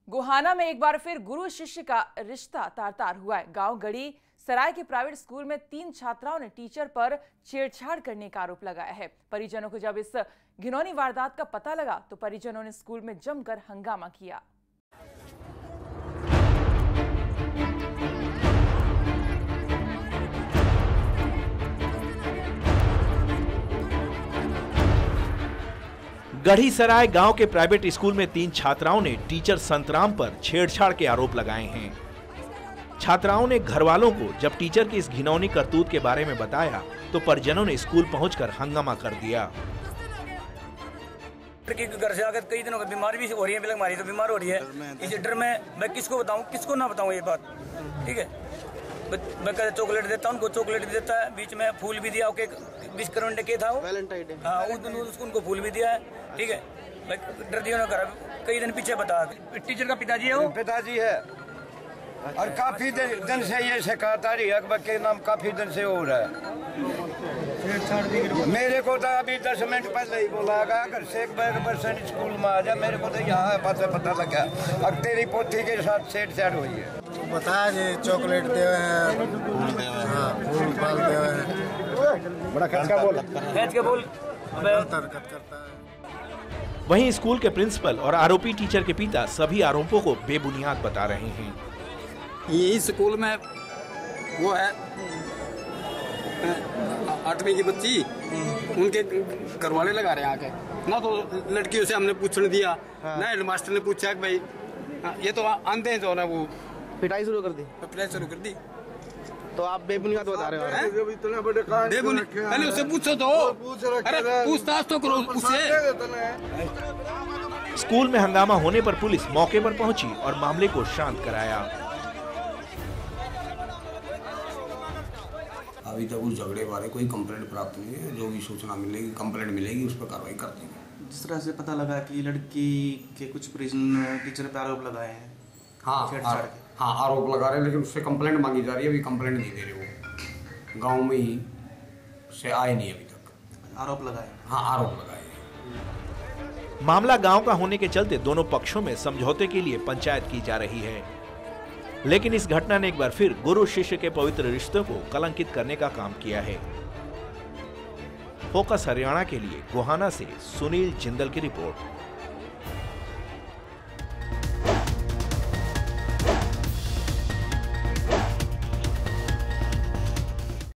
गोहाना में एक बार फिर गुरु शिष्य का रिश्ता तार-तार हुआ है। गांव गढ़ी सराय के प्राइवेट स्कूल में 3 छात्राओं ने टीचर पर छेड़छाड़ करने का आरोप लगाया है। परिजनों को जब इस घिनौनी वारदात का पता लगा तो परिजनों ने स्कूल में जमकर हंगामा किया। गढ़ी सराय गांव के प्राइवेट स्कूल में 3 छात्राओं ने टीचर संतराम पर छेड़छाड़ के आरोप लगाए हैं। छात्राओं ने घर वालों को जब टीचर की इस घिनौनी करतूत के बारे में बताया तो परिजनों ने स्कूल पहुंचकर हंगामा कर दिया। घर से आकर कई दिनों का बीमार भी हो रही है, हमारी तो बीमार हो रही है। इस डर में मैं किसको बताऊं, किसको ना बताऊं ये बात। ठीक है, मैं कभी चॉकलेट देता हूं, उनको चॉकलेट भी देता है, बीच में फूल भी दिया। ओके, 20 करोड़ के था वो वैलेंटाइन डे। हाँ, उनको फूल भी दिया है। ठीक है, मैं डर दिया ना कर कई दिन पीछे बता। टीचर का पिताजी है, वो पिताजी है और काफी दिन से ये शिकायत आ रही है। अकबर के नाम काफी दिन से हो रहा है। मेरे को तो अभी 10 मिनट पहले ही बोला घर से 1% स्कूल में आ जा। मेरे को तो यहाँ पता लगा अब तेरी पोती के साथ छेड़छाड़ हुई है। बताया जी चॉकलेट दे हैं, फूल फाल दे हैं, बड़ा खर्चा बोल हरकत करता है। वहीं स्कूल के प्रिंसिपल और आरोपी टीचर के पिता सभी आरोपों को बेबुनियाद बता रहे हैं। यही स्कूल में वो है 8वीं की बच्ची, उनके घर वाले लगा रहे हैं आके ना। तो लड़कियों से हमने पूछने दिया ना, हेडमास्टर ने पूछा कि भाई ये तो आंधे हैं जो ना, वो पिटाई शुरू कर दी। तो आप बेबुनियाद बता रहे हो? पहले उससे पूछो तो, अरे पूछताछ तो करो उससे। स्कूल में हंगामा होने पर पुलिस मौके पर पहुंची और मामले को शांत कराया। अभी तक उस झगड़े बारे कोई कंप्लेंट प्राप्त नहीं है। जो भी सूचना मिलेगी, कंप्लेंट मिलेगी, उस पर कार्रवाई करते हैं। जिस तरह से पता लगा कि लड़की के कुछ परिजन टीचर पे आरोप लगाए हैं। हाँ, आरोप लगा रहे हैं, लेकिन उससे कंप्लेंट मांगी जा रही है। अभी कंप्लेंट नहीं दे रहे वो, गांव में ही से आए नहीं अभी तक। आरोप लगाए? हाँ, आरोप लगाए। मामला गांव का होने के चलते दोनों पक्षों में समझौते के लिए पंचायत की जा रही है, लेकिन इस घटना ने एक बार फिर गुरु शिष्य के पवित्र रिश्तों को कलंकित करने का काम किया है। फोकस हरियाणा के लिए गोहाना से सुनील जिंदल की रिपोर्ट।